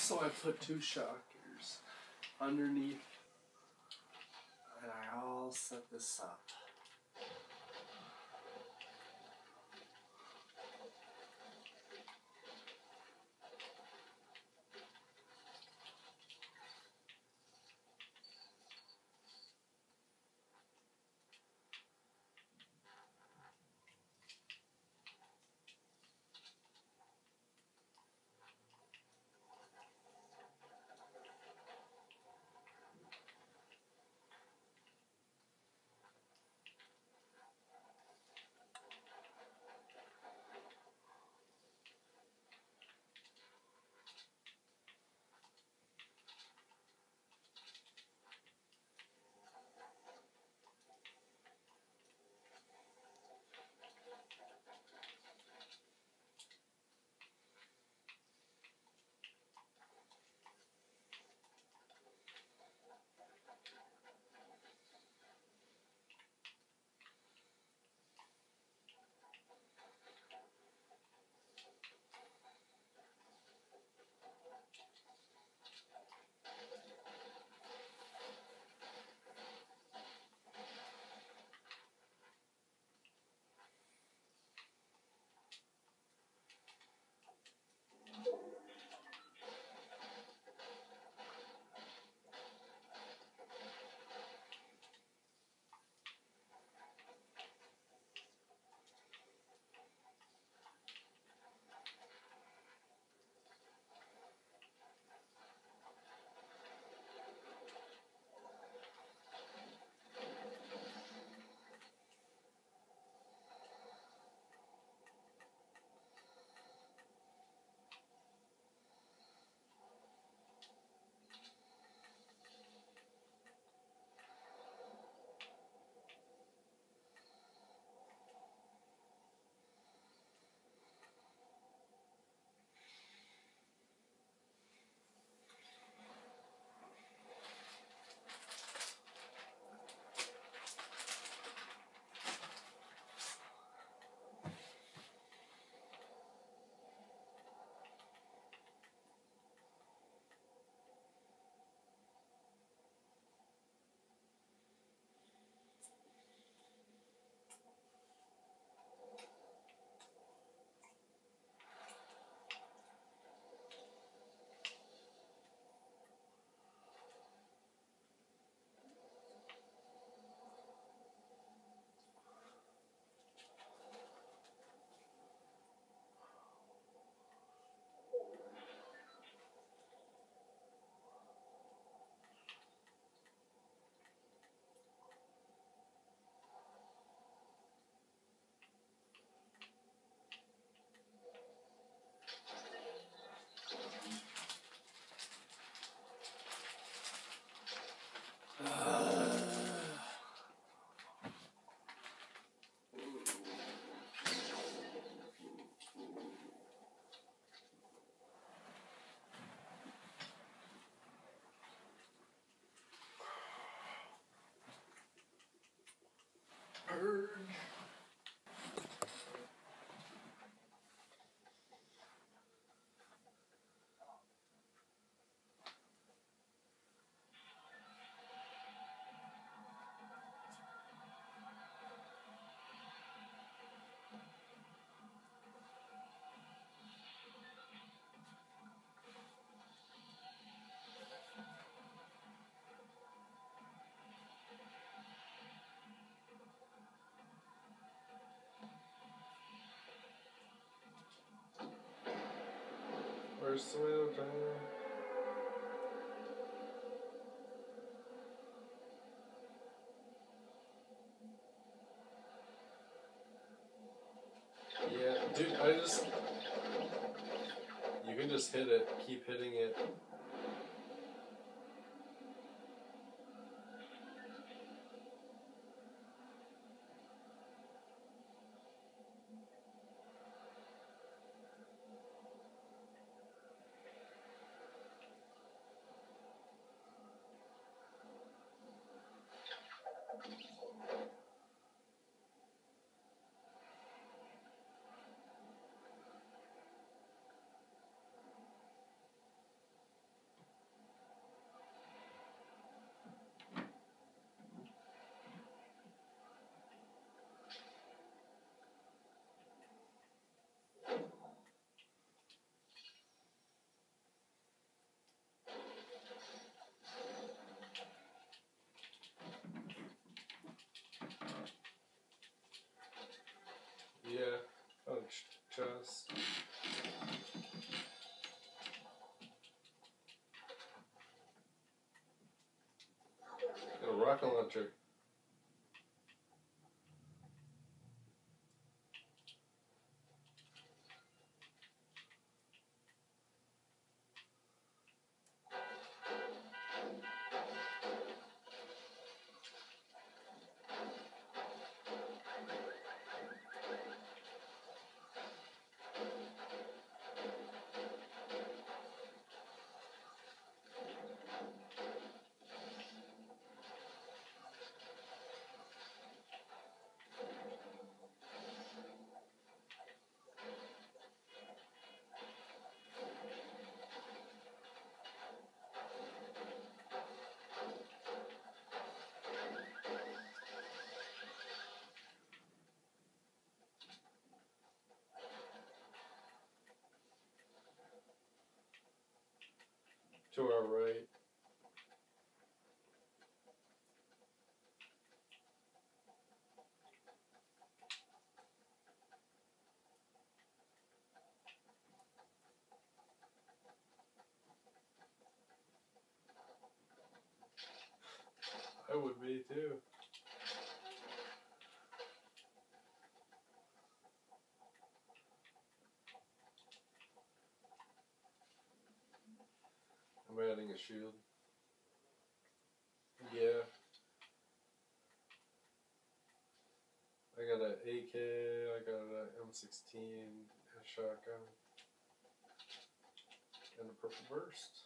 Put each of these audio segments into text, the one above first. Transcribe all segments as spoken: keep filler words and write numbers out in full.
So I put two shockers underneath, and I all set this up. Where's the wheel down? Yeah, dude, I just... You can just hit it. Keep hitting it. rocket launcher. To our right. I would be too. I'm adding a shield. Yeah. I got an A K, I got an M sixteen, a shotgun, and a purple burst.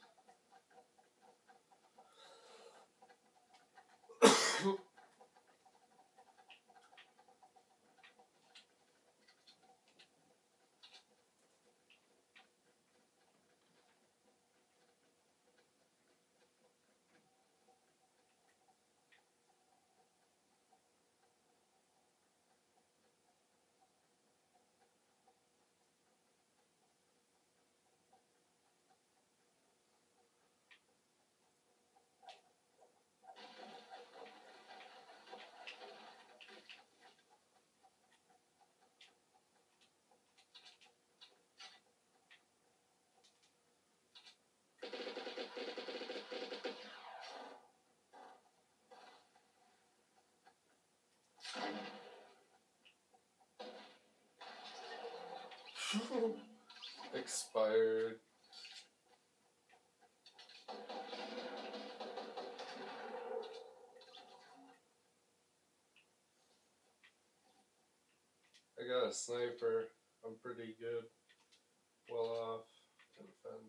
Expired. I got a sniper. I'm pretty good. Well off to defend.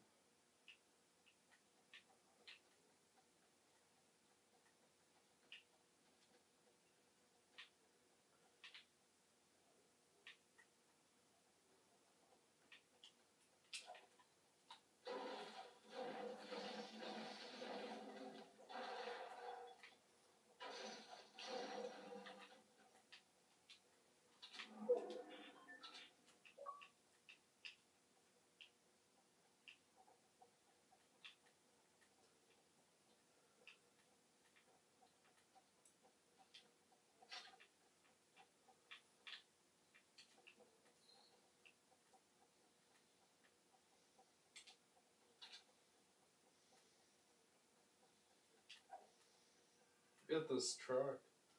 Get this truck.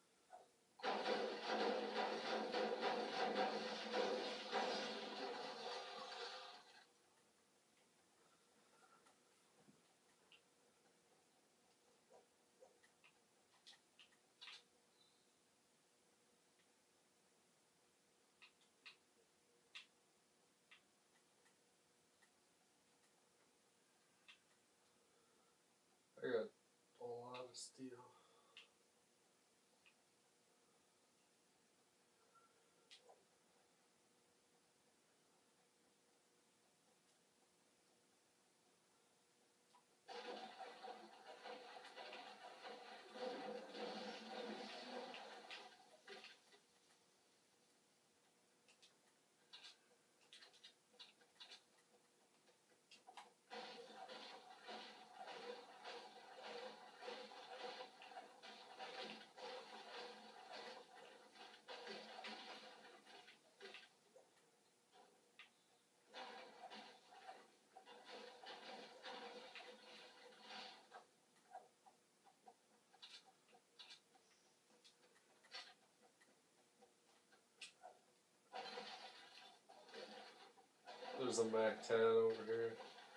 I got a lot of steel. There's a Mac ten over here.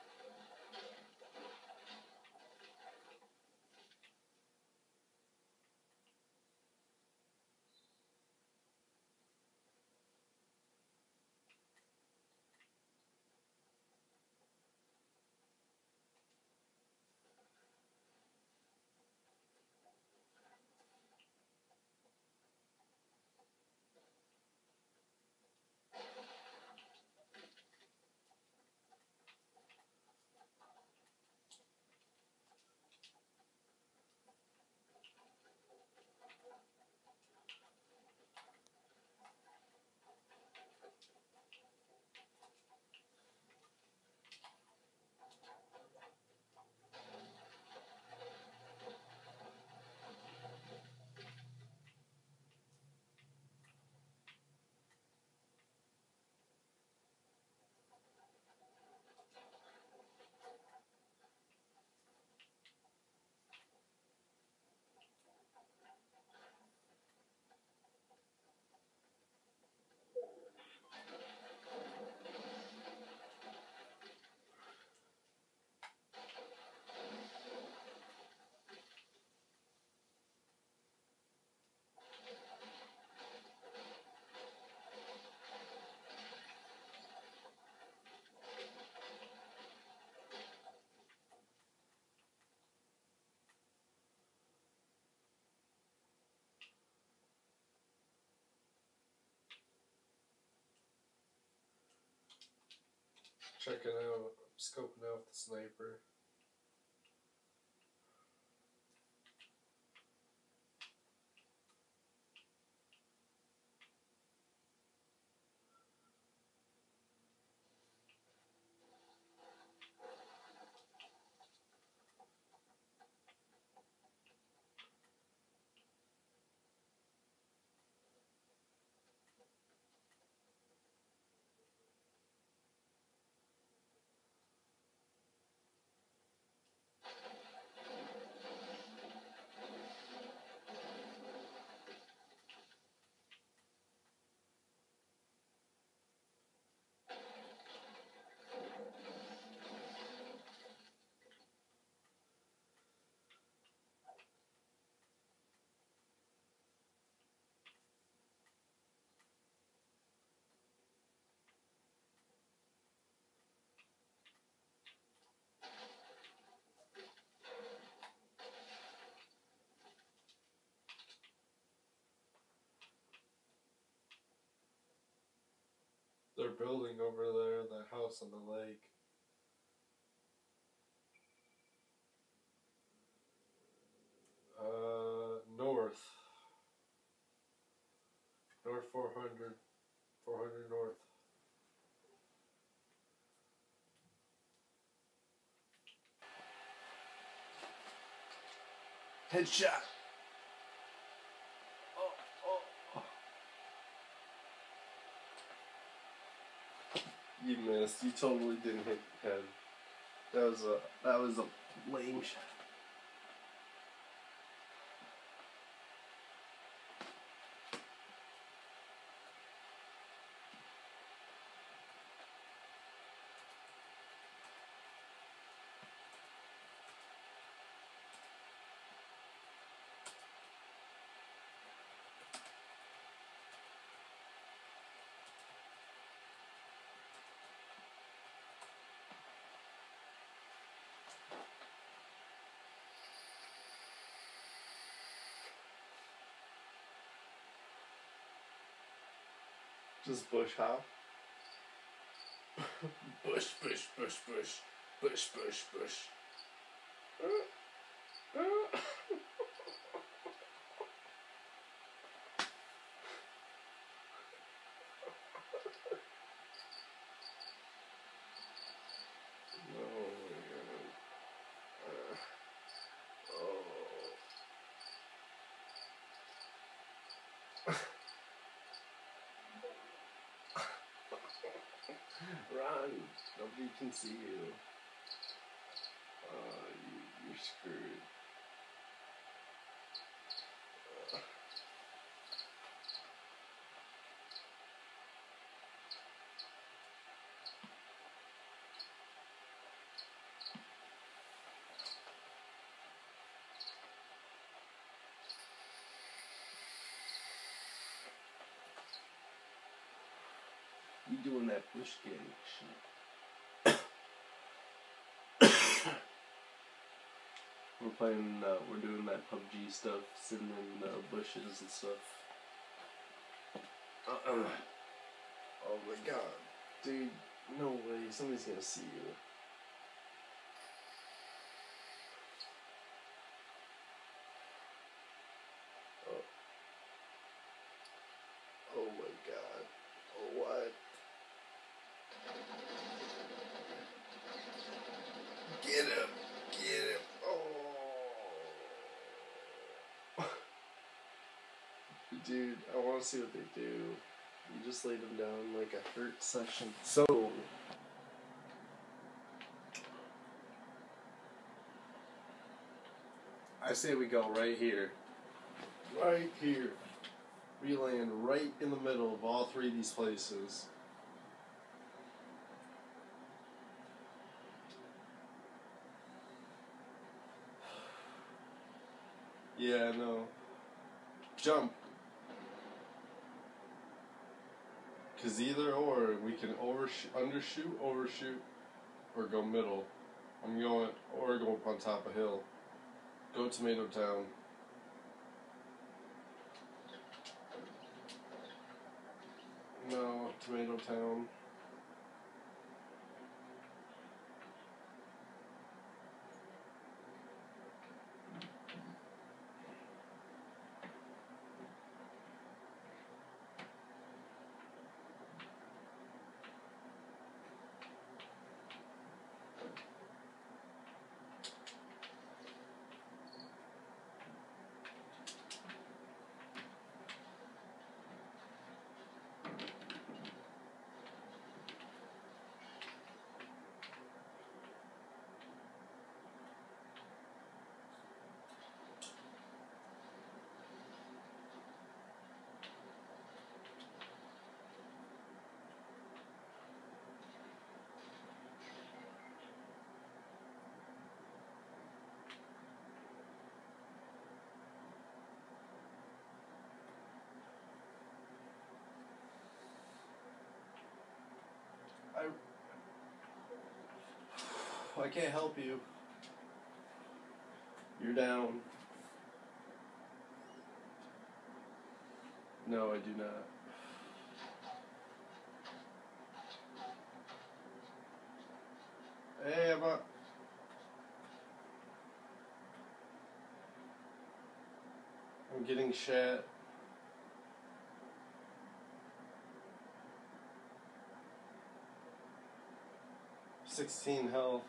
Checking out, scoping out the sniper. They're building over there, the house on the lake. Uh, north. North four hundred. four hundred north. Headshot. Oh, oh, oh. You missed. You totally didn't hit the head. That was a that was a lame shot. Just bush hop. Bush, bush, bush, bush, bush, bush, bush. Uh, uh. Run! Nobody can see you. Uh, you you're screwed. Uh. doing that bush gang shit. We're playing, uh, we're doing that P U B G stuff, sitting in uh, bushes and stuff. Uh-uh. Oh my god. Dude, no way, somebody's gonna see you. Oh. Oh my god. Oh, what? Get him! Get him! Oh! Dude, I want to see what they do. You just laid them down like a hurt section. So, I say we go right here. Right here. We land right in the middle of all three of these places. Yeah, no. Jump. Because either or, we can overshoot, undershoot, overshoot, or go middle. I'm going, or go up on top of hill. Go Tomato Town. No, Tomato Town. I, I can't help you. You're down. No, I do not. Hey, I'm up. I'm getting shat. Sixteen health.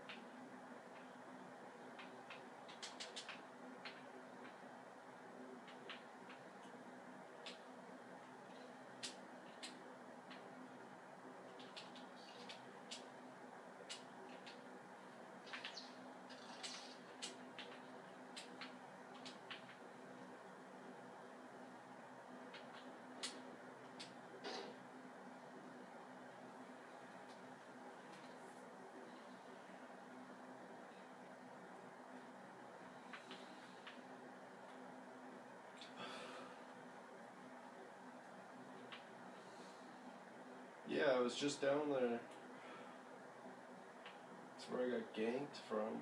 Yeah, I was just down there. That's where I got ganked from.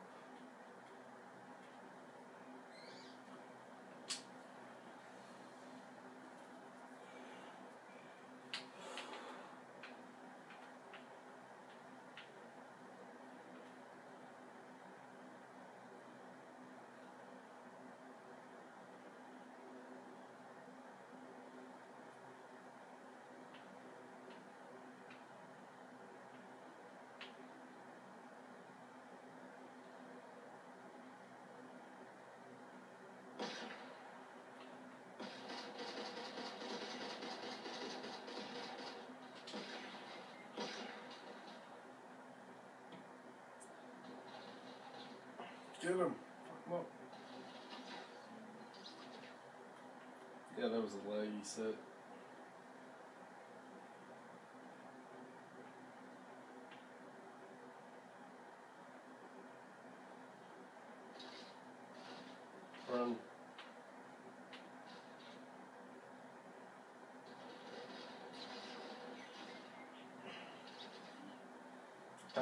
Get him. Fuck him up. Yeah, that was a laggy set. Run.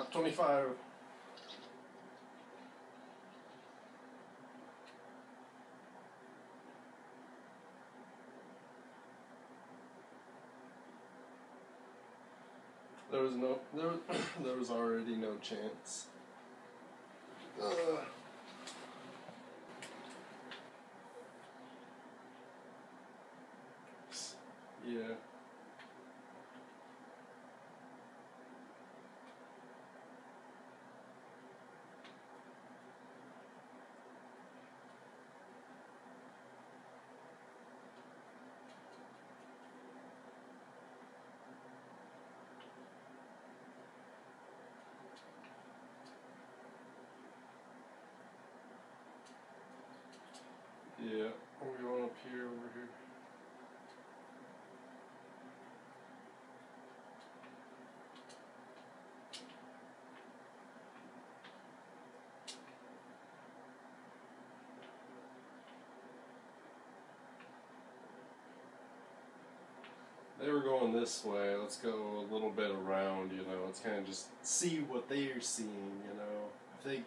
top twenty-five. There was no, there, was, there was already no chance. Uh, yeah. Yeah, we're going up here, over here. They were going this way. Let's go a little bit around, you know. Let's kind of just see what they're seeing, you know. If they.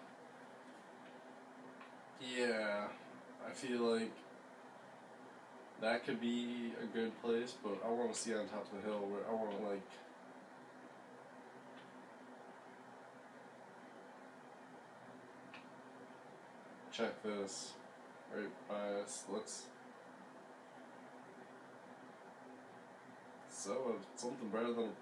Yeah, I feel like that could be a good place, but I want to see on top of the hill where I want to, like. Check this right by us. Looks. So, uh, something better than.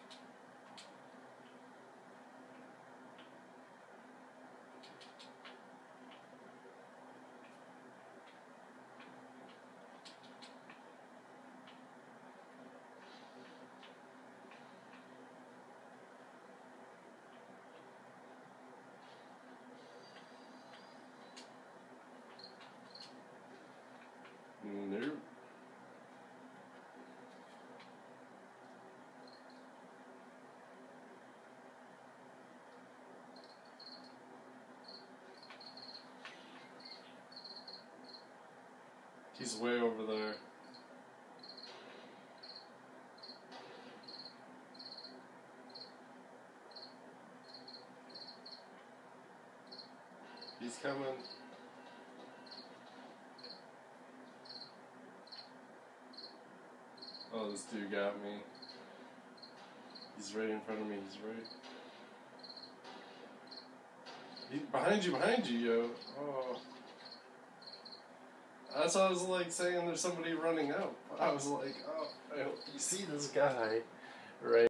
Nope. He's way over there. He's coming. Oh, this dude got me. He's right in front of me. He's right. He, behind you, behind you, yo. Oh. That's why I was like saying there's somebody running out. I was like, oh, I hope you see this guy right